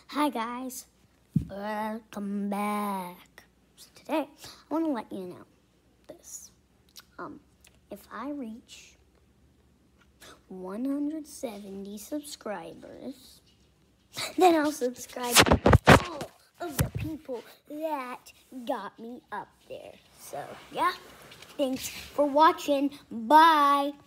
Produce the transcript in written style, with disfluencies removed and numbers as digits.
Hi guys, welcome back. So today, I want to let you know this. If I reach 170 subscribers, then I'll subscribe to all of the people that got me up there. So yeah, thanks for watching. Bye.